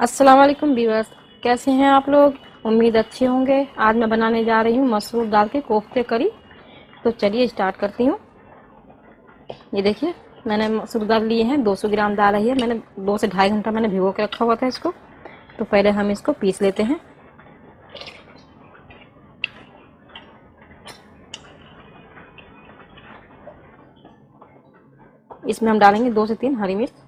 अस्सलाम वालेकुम व्यूअर्स। कैसे हैं आप लोग? उम्मीद अच्छे होंगे। आज मैं बनाने जा रही हूँ मसूर दाल के कोफ्ते करी। तो चलिए स्टार्ट करती हूँ। ये देखिए, मैंने मसूर दाल लिए हैं, 200 ग्राम दाल है। मैंने 2 से ढाई घंटा मैंने भिगो के रखा हुआ था इसको। तो पहले हम इसको पीस लेते हैं। इसमें हम डालेंगे 2 से 3 हरी मिर्च।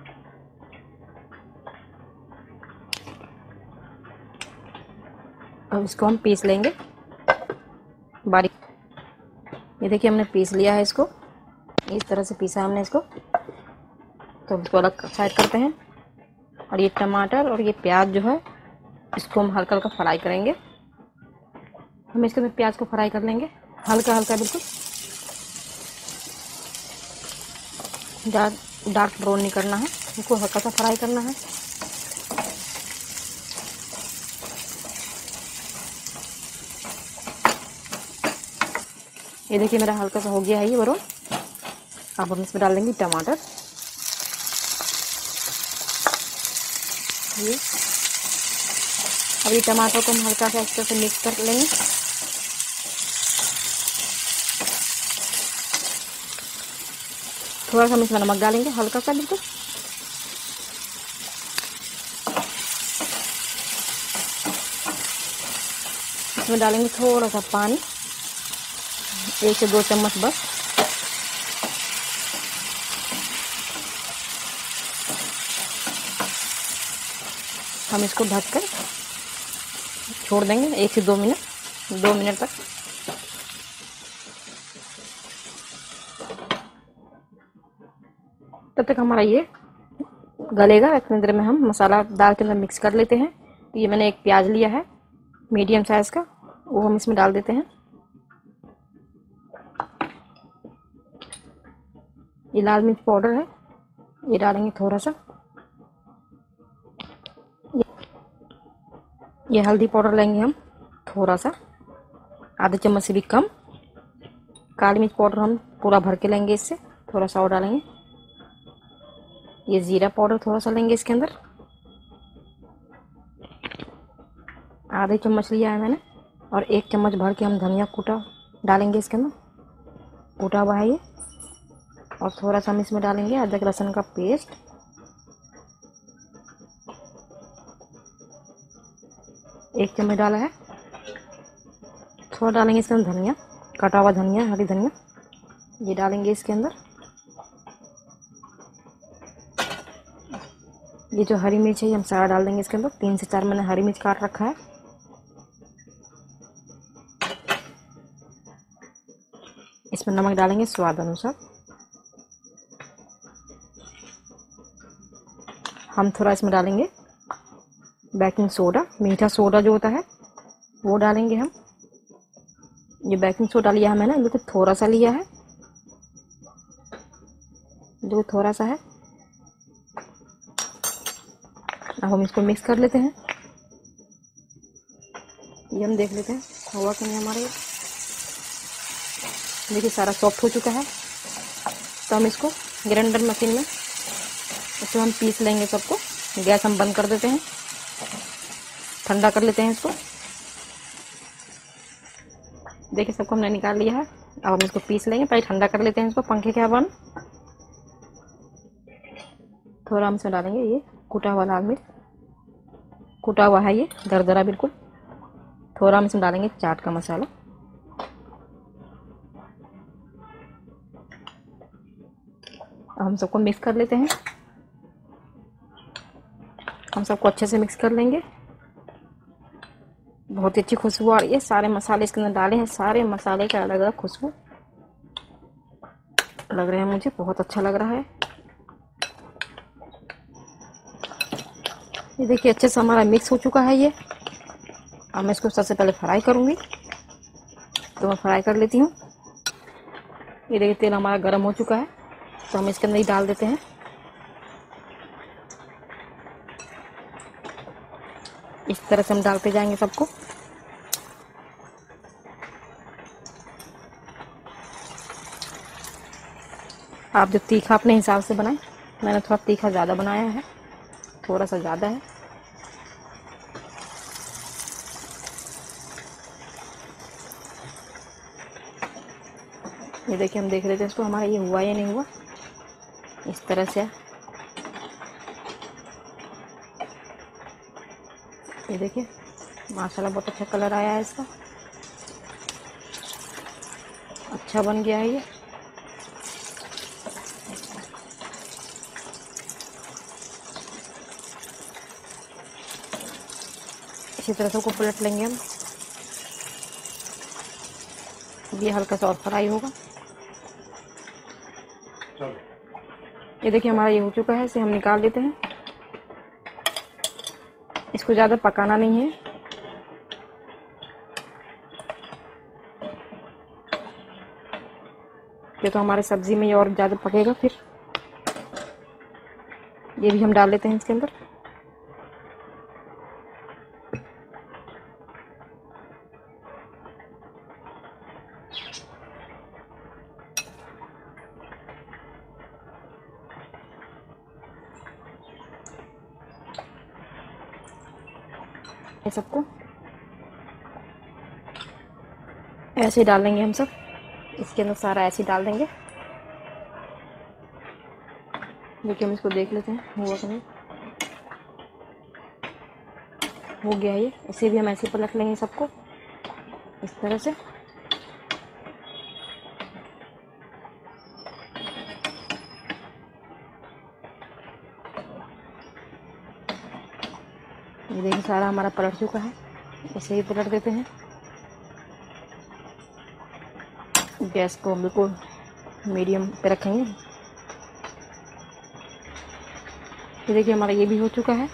अब इसको हम पीस लेंगे बारीक। ये देखिए, हमने पीस लिया है इसको। इस तरह से पीसा हमने इसको। तो इसको अलग साइड करते हैं। और ये टमाटर और ये प्याज जो है, इसको हम हल्का हल्का फ्राई करेंगे। हम इसके में प्याज को फ्राई कर लेंगे हल्का हल्का, बिल्कुल डार्क ब्राउन नहीं करना है, इसको हल्का सा फ्राई करना है। ये देखिए, मेरा हल्का सा हो गया है ये ब्राउन। अब हम इसमें डाल देंगे टमाटर। ये अब ये टमाटर को हम हल्का सा इस तरह से मिक्स कर लेंगे। थोड़ा सा हम इसमें नमक डालेंगे, हल्का सा बिल्कुल। इसमें डालेंगे थोड़ा सा पानी, 1 से 2 चम्मच बस। हम इसको ढककर छोड़ देंगे 1 से 2 मिनट, 2 मिनट तक। तब तक हमारा ये गलेगा। इतने देर में हम मसाला दाल के अंदर मिक्स कर लेते हैं। तो ये मैंने एक प्याज लिया है मीडियम साइज़ का, वो हम इसमें डाल देते हैं। ये लाल मिर्च पाउडर है, ये डालेंगे थोड़ा सा। ये हल्दी पाउडर लेंगे हम थोड़ा सा, आधे चम्मच से भी कम। काली मिर्च पाउडर हम पूरा भर के लेंगे, इससे थोड़ा सा और डालेंगे। ये ज़ीरा पाउडर थोड़ा सा लेंगे इसके अंदर, आधे चम्मच लिया है मैंने। और 1 चम्मच भर के हम धनिया कूटा डालेंगे इसके अंदर, कूटा हुआ है ये। और थोड़ा सा हम इसमें डालेंगे अदरक लहसुन का पेस्ट, 1 चम्मच डाला है। थोड़ा डालेंगे इसके अंदर धनिया, कटा हुआ धनिया, हरी धनिया, ये डालेंगे इसके अंदर। ये जो हरी मिर्च है ये हम सारा डाल देंगे इसके अंदर। 3 से 4 मैंने हरी मिर्च काट रखा है। इसमें नमक डालेंगे स्वाद अनुसार। हम थोड़ा इसमें डालेंगे बेकिंग सोडा, मीठा सोडा जो होता है वो डालेंगे हम। ये बेकिंग सोडा लिया है मैंने, बिल्कुल थोड़ा सा लिया है, जो थोड़ा सा है। अब हम इसको मिक्स कर लेते हैं। ये हम देख लेते हैं हुआ कि नहीं हमारे। देखिए सारा सॉफ्ट हो चुका है। तो हम इसको ग्राइंडर मशीन में इसको हम पीस लेंगे सबको। गैस हम बंद कर देते हैं, ठंडा कर लेते हैं इसको। देखिए सबको हमने निकाल लिया है। अब हम इसको पीस लेंगे, पहले ठंडा कर लेते हैं इसको पंखे के हवा में। थोड़ा हम इसमें डालेंगे ये कूटा हुआ लाल मिर्च, कूटा हुआ है ये दरदरा बिल्कुल। थोड़ा हम इसमें डालेंगे चाट का मसाला। हम सबको मिक्स कर लेते हैं। हम सबको अच्छे से मिक्स कर लेंगे। बहुत ही अच्छी खुशबू आ रही है। सारे मसाले इसके अंदर डाले हैं, सारे मसाले का अलग अलग खुशबू लग रहे हैं मुझे, बहुत अच्छा लग रहा है। ये देखिए अच्छे से हमारा मिक्स हो चुका है ये। अब मैं इसको सबसे पहले फ्राई करूँगी, तो मैं फ्राई कर लेती हूँ। ये देखिए तेल हमारा गर्म हो चुका है, तो हम इसके अंदर ही डाल देते हैं। इस तरह से हम डालते जाएंगे सबको। आप जो तीखा अपने हिसाब से बनाएं, मैंने थोड़ा तीखा ज़्यादा बनाया है, थोड़ा सा ज़्यादा है। ये देखिए हम देख रहे थे इसको, हमारा ये हुआ या नहीं हुआ। इस तरह से ये देखिए माशाल्लाह बहुत अच्छा कलर आया है इसका, अच्छा बन गया है ये। इसी तरह से को पलट लेंगे हम। ये हल्का सा और फ्राई होगा। ये देखिए हमारा ये हो चुका है, इसे हम निकाल लेते हैं। इसको ज़्यादा पकाना नहीं है, ये तो हमारे सब्जी में और ज़्यादा पकेगा फिर। ये भी हम डाल लेते हैं इसके अंदर। ये सबको ऐसे डालेंगे हम सब, इसके अंदर सारा ऐसे डाल देंगे। देखिए हम इसको देख लेते हैं हुआ कि नहीं। हो गया ये, इसे भी हम ऐसे पलट लेंगे सबको इस तरह से। ये देखिए सारा हमारा पलट चुका है, इसे ही पलट देते हैं। गैस को बिल्कुल मीडियम पे रखेंगे। ये देखिए हमारा ये भी हो चुका है,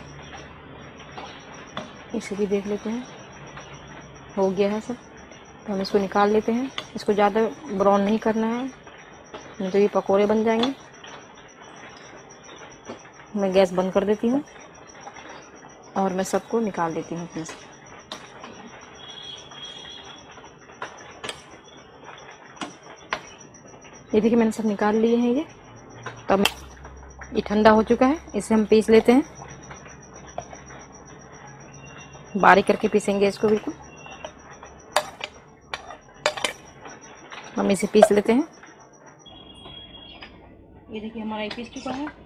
इसे भी देख लेते हैं हो गया है सब। तो हम इसको निकाल लेते हैं। इसको ज़्यादा ब्राउन नहीं करना है, नहीं तो ये पकोड़े बन जाएंगे। मैं गैस बंद कर देती हूँ और मैं सबको निकाल देती हूँ अपने से। ये देखिए मैंने सब निकाल लिए हैं ये। तब ये ठंडा हो चुका है, इसे हम पीस लेते हैं। बारीक करके पीसेंगे इसको बिल्कुल। हम इसे पीस लेते हैं। ये देखिए हमारा ये पीस चुका है,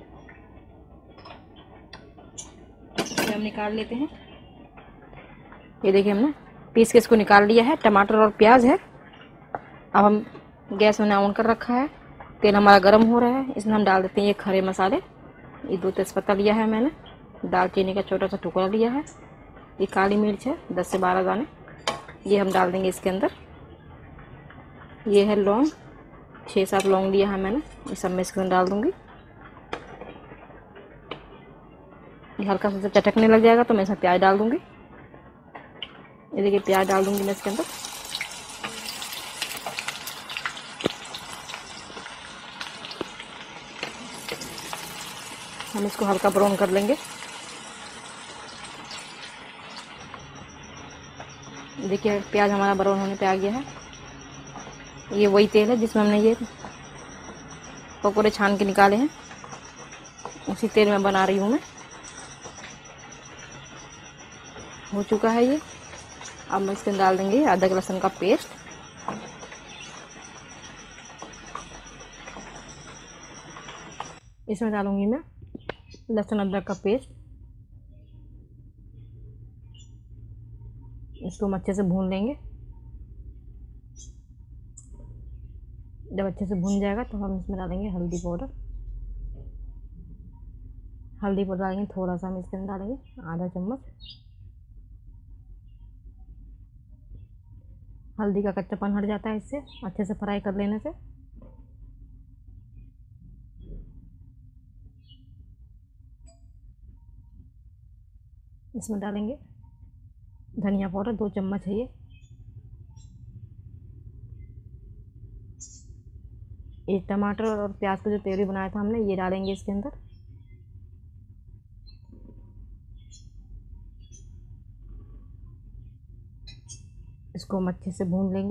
इसे हम निकाल लेते हैं। ये देखिए हमने पीस के इसको निकाल लिया है। टमाटर और प्याज है। अब हम गैस मैंने ऑन कर रखा है, तेल हमारा गर्म हो रहा है। इसमें हम डाल देते हैं ये खड़े मसाले। ये 2 तेज़पत्ता लिया है मैंने, दालचीनी का छोटा सा टुकड़ा लिया है, ये काली मिर्च है 10 से 12 दाने, ये हम डाल देंगे इसके अंदर। ये है लौंग, 6-7 लौंग लिया है मैंने, ये सब मैं इसके अंदर डाल दूँगी। ये हल्का सा जब चटकने लग जाएगा तो मैं इसमें प्याज डाल दूँगी। ये देखिए प्याज डाल दूँगी मैं इसके अंदर। हम इसको हल्का ब्राउन कर लेंगे। देखिए प्याज हमारा ब्राउन होने पे आ गया है। ये वही तेल है जिसमें हमने ये पकौड़े छान के निकाले हैं, उसी तेल में बना रही हूँ मैं। हो चुका है ये। अब मैं इसके अंदर डाल देंगे अदरक लहसुन का पेस्ट। इसमें डालूंगी मैं लहसुन अदरक का पेस्ट। इसको हम अच्छे से भून लेंगे। जब अच्छे से भून जाएगा तो हम इसमें डालेंगे हल्दी पाउडर। हल्दी पाउडर डालेंगे थोड़ा सा, हम इसके अंदर डालेंगे आधा चम्मच। हल्दी का कच्चापन हट जाता है इससे, अच्छे से फ्राई कर लेने से। इसमें डालेंगे धनिया पाउडर 2 चम्मच है ये। एक टमाटर और प्याज का जो प्यूरी बनाया था हमने, ये डालेंगे इसके अंदर। इसको हम अच्छे से भून लेंगे।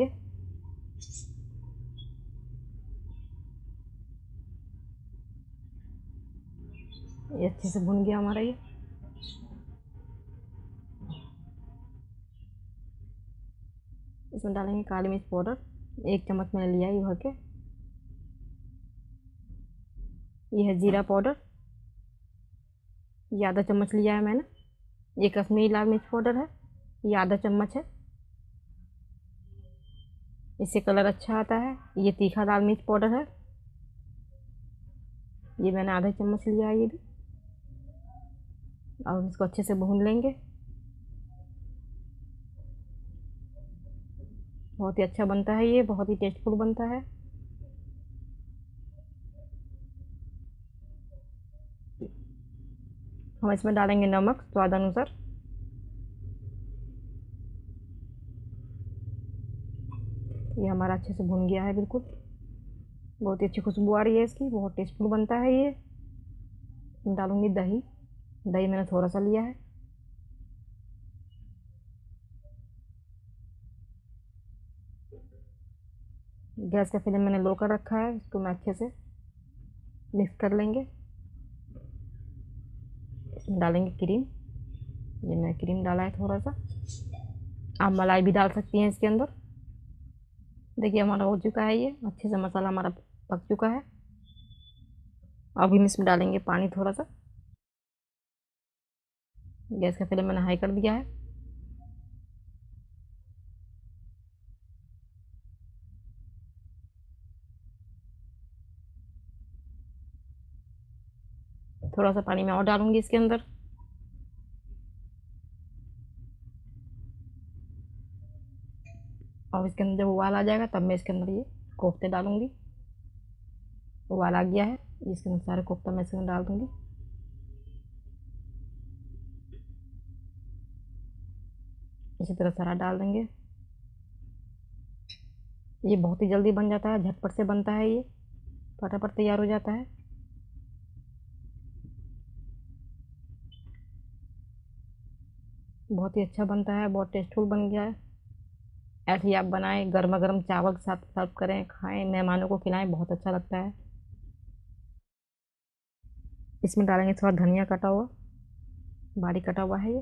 ये अच्छे से भून गया हमारा ये। इसमें डालेंगे काली मिर्च पाउडर, 1 चम्मच मैंने लिया है भर के। ये है जीरा पाउडर, ये आधा चम्मच लिया है मैंने। ये कश्मीरी लाल मिर्च पाउडर है, ये आधा चम्मच है, इससे कलर अच्छा आता है। ये तीखा लाल मिर्च पाउडर है, ये मैंने आधा चम्मच लिया है ये भी। और इसको अच्छे से भून लेंगे। बहुत ही अच्छा बनता है ये, बहुत ही टेस्टफुल बनता है। हम इसमें डालेंगे नमक स्वाद अनुसार। ये हमारा अच्छे से भुन गया है बिल्कुल। बहुत ही अच्छी खुशबू आ रही है इसकी, बहुत टेस्टफुल बनता है ये। डालूंगी दही, दही मैंने थोड़ा सा लिया है। गैस का फ्लेम मैंने लो कर रखा है, इसको मैं अच्छे से मिक्स कर लेंगे। इसमें डालेंगे क्रीम, ये मैंने क्रीम डाला है थोड़ा सा। आप मलाई भी डाल सकती हैं इसके अंदर। देखिए हमारा हो चुका है ये, अच्छे से मसाला हमारा पक चुका है। अब हम इसमें डालेंगे पानी थोड़ा सा। गैस का फ्लेम मैंने हाई कर दिया है। थोड़ा सा पानी मैं और डालूंगी इसके अंदर। और इसके अंदर जब उबाल आ जाएगा तब मैं इसके अंदर ये कोफ्ते डालूंगी। उबाल आ गया है, इसके अंदर सारे कोफ्ता मैं इसके अंदर डाल दूंगी। इसी तरह सारा डाल देंगे। ये बहुत ही जल्दी बन जाता है, झटपट से बनता है ये, फटाफट तैयार हो जाता है। बहुत ही अच्छा बनता है, बहुत टेस्टफुल बन गया है। ऐसे ही आप बनाएं, गर्मा गर्म चावल के साथ सर्व करें, खाएं, मेहमानों को खिलाएं, बहुत अच्छा लगता है। इसमें डालेंगे थोड़ा धनिया कटा हुआ, बारीक कटा हुआ है ये।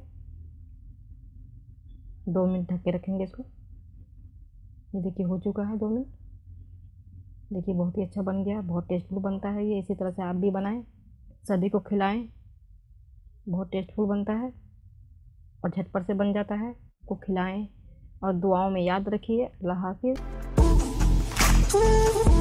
2 मिनट ढक के रखेंगे इसको। ये देखिए हो चुका है 2 मिनट। देखिए बहुत ही अच्छा बन गया, बहुत टेस्टफुल बनता है ये। इसी तरह से आप भी बनाएं, सभी को खिलाएं, बहुत टेस्टफुल बनता है और झटपट से बन जाता है। को खिलाएं और दुआओं में याद रखिए। अल्लाह हाफिज़।